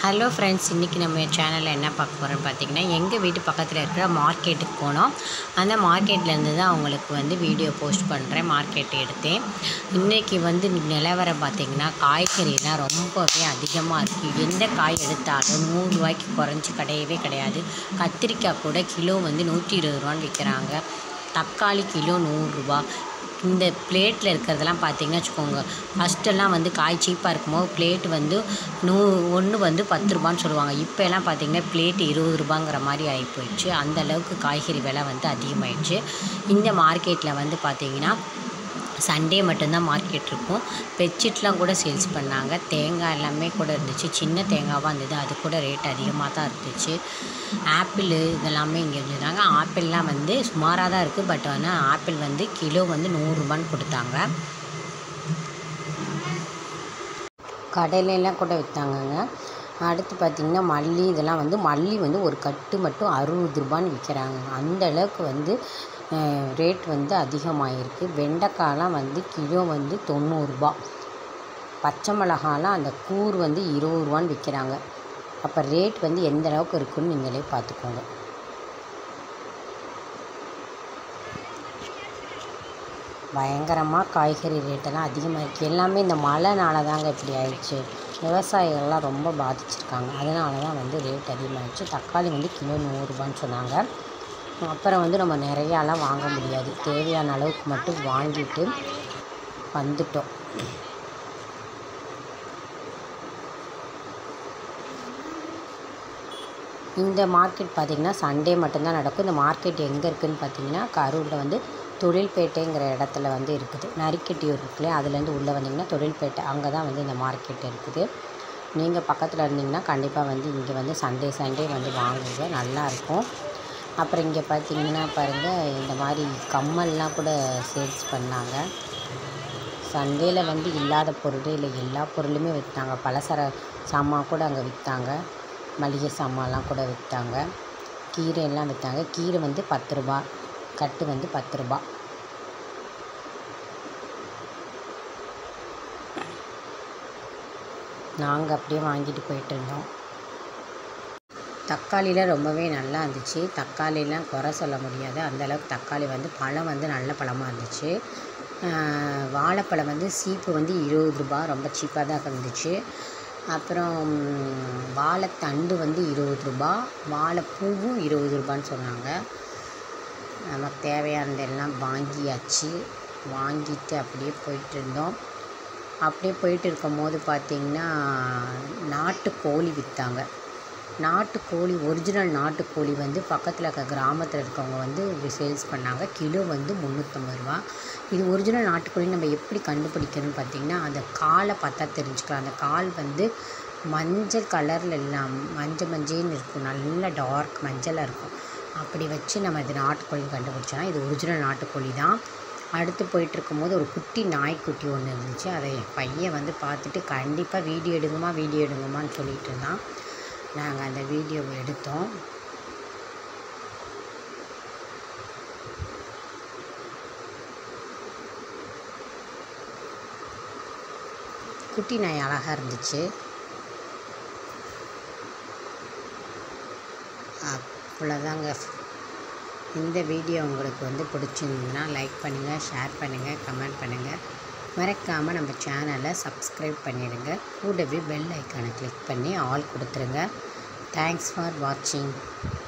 Hello friends, இன்றைக்கி நம்ம சேனலில் என்ன பார்க்க போகிறோன்னு பார்த்தீங்கன்னா, எங்கள் வீட்டு பக்கத்தில் இருக்கிற மார்க்கெட்டுக்கு போனோம். அந்த மார்க்கெட்லேருந்து தான் அவங்களுக்கு வீடியோ போஸ்ட் பண்ணுறேன். மார்க்கெட் எடுத்தேன். இன்றைக்கி நிலவரம் பார்த்திங்கன்னா, காய்கறிலாம் ரொம்பவே அதிகமாக இருக்குது. எந்த காய் எடுத்தாலும் 100 ரூபாய்க்கு குறைஞ்சி கிடையவே கிடையாது. கத்திரிக்காய் கூட கிலோ 120 ரூபான்னு விற்கிறாங்க. தக்காளி கிலோ 100 ரூபா. இந்த பிளேட்டில் இருக்கிறதெல்லாம் பார்த்திங்கன்னா வச்சுக்கோங்க, ஃபஸ்ட்டெல்லாம் காய் சீப்பாக இருக்கும்போது பிளேட்டு ஒன்று 10 ரூபான்னு சொல்லுவாங்க. இப்போல்லாம் பார்த்திங்கன்னா பிளேட்டு 20 ரூபாங்கிற மாதிரி ஆகி போயிடுச்சு. அந்தளவுக்கு காய்கறி விலை அதிகமாகிடுச்சு. இந்த மார்க்கெட்டில் பார்த்திங்கன்னா சண்டே மட்டும்தான் மார்க்கெட் இருக்கும். பெட்ஷீட்லாம் கூட சேல்ஸ் பண்ணாங்க. தேங்காய் எல்லாமே கூட இருந்துச்சு. சின்ன தேங்காவாக இருந்தது, அது கூட ரேட் அதிகமாக தான் இருந்துச்சு. ஆப்பிள் இதெல்லாமே இங்கே இருந்துருந்தாங்க. ஆப்பிள்லாம் சுமாராக தான் இருக்குது. பட் ஆனால் ஆப்பிள் கிலோ 100 ரூபான்னு கொடுத்தாங்க. கடையிலலாம் கூட விற்றாங்கங்க. அடுத்து பார்த்திங்கன்னா மல்லி, இதெல்லாம் மல்லி ஒரு கட்டு மட்டும் 60 ரூபான்னு விற்கிறாங்க. அந்தளவுக்கு ரேட் அதிகமாகிருக்கு. வெண்டைக்காயெலாம் கிலோ 90 ரூபா. பச்சை மிளகாலாம் அந்த கூர் 20 ரூபான்னு விற்கிறாங்க. அப்போ ரேட் எந்த அளவுக்கு இருக்குதுன்னு நீங்களே பார்த்துக்கோங்க. பயங்கரமாக காய்கறி ரேட்டெல்லாம் அதிகமாக இருக்குது. எல்லாமே இந்த மழைனால தாங்க இப்படி ஆயிடுச்சு. விவசாயிகள்லாம் ரொம்ப பாதிச்சிருக்காங்க. அதனால தான் ரேட் அதிகமாகிடுச்சு. தக்காளி கிலோ 100 ரூபான்னு சொன்னாங்க. அப்புறம் நம்ம நிறையாலாம் வாங்க முடியாது. தேவையான அளவுக்கு மட்டும் வாங்கிட்டு வந்துட்டோம். இந்த மார்க்கெட் பார்த்திங்கன்னா சண்டே மட்டும்தான் நடக்கும். இந்த மார்க்கெட் எங்கே இருக்குதுன்னு பார்த்திங்கன்னா, கரூரில் தொழில்பேட்டைங்கிற இடத்துல இருக்குது. நரிக்கட்டியூர் இருக்குல்லையா, அதுலேருந்து உள்ளே வந்தீங்கன்னா தொழில்பேட்டை, அங்கே தான் இந்த மார்க்கெட் இருக்குது. நீங்கள் பக்கத்தில் இருந்தீங்கன்னா கண்டிப்பாக இங்கே சண்டே வாங்குங்க, நல்லாயிருக்கும். அப்புறம் இங்கே பார்த்திங்கன்னா பாருங்கள், இந்த மாதிரி கம்மல்லாம் கூட சேல்ஸ் பண்ணாங்க. சண்டேயில் இல்லாத பொருளே இல்லை, எல்லா பொருளுமே விற்றாங்க. பலசர சாமான் கூட அங்கே விற்றாங்க. மளிகை சாமான்லாம் கூட விற்றாங்க. கீரையெல்லாம் விற்றாங்க. கீரை 10 ரூபா, கட்டு 10 ரூபா. நாங்கள் அப்படியே வாங்கிட்டு போயிட்டு இருந்தோம். தக்காளிலாம் ரொம்பவே நல்லா இருந்துச்சு. தக்காளிலாம் குறை சொல்ல முடியாது. அந்தளவுக்கு தக்காளி பழம் நல்ல பழமாக இருந்துச்சு. வாழைப்பழம் சீப்பு 20 ரூபா, ரொம்ப சீப்பாக தான் இருந்துச்சு. அப்புறம் வாழைத்தண்டு 20 ரூபா, வாழைப்பூவும் 20 ரூபான்னு சொன்னாங்க. நமக்கு தேவையானதெல்லாம் வாங்கியாச்சு. வாங்கிட்டு அப்படியே போயிட்டு இருந்தோம். அப்படியே போயிட்டு இருக்கும்போது பார்த்திங்கன்னா நாட்டுக்கோழி விற்றாங்க. நாட்டுக்கோழி, ஒரிஜினல் நாட்டுக்கோழி பக்கத்தில் இருக்க கிராமத்தில் இருக்கவங்க சேல்ஸ் பண்ணாங்க. கிலோ 350 ரூபா. இது ஒரிஜினல் நாட்டுக்கோழி நம்ம எப்படி கண்டுபிடிக்கணும்னு பார்த்திங்கன்னா, அந்த காலை பார்த்தா தெரிஞ்சுக்கலாம். அந்த கால் மஞ்சள் கலரில் இல்லாமல் மஞ்சள்னு இருக்கும், நல்ல டார்க் மஞ்சளாக இருக்கும். அப்படி வச்சு நம்ம இது நாட்டுக்கோழி கண்டுபிடிச்சோன்னா இது ஒரிஜினல் நாட்டுக்கோழி தான். அடுத்து போயிட்டுருக்கும்போது ஒரு குட்டி நாய்க்குட்டி ஒன்று இருந்துச்சு. அதை என் பையன் பார்த்துட்டு கண்டிப்பாக வீடியோ எடுங்கம்மான்னு சொல்லிட்டு இருந்தான். நாங்கள் அந்த வீடியோவை எடுத்தோம். குட்டி நாய் அழகாக இருந்துச்சு. அவ்வளோதாங்க. இந்த வீடியோ உங்களுக்கு பிடிச்சிருந்ததுன்னா லைக் பண்ணுங்கள், ஷேர் பண்ணுங்கள், கமெண்ட் பண்ணுங்கள். மறக்காமல் நம்ம சேனலை சப்ஸ்கிரைப் பண்ணிடுங்க. கூடவே பெல் ஐக்கானை கிளிக் பண்ணி ஆல் கொடுத்துருங்க. தேங்க்ஸ் ஃபார் வாட்சிங்.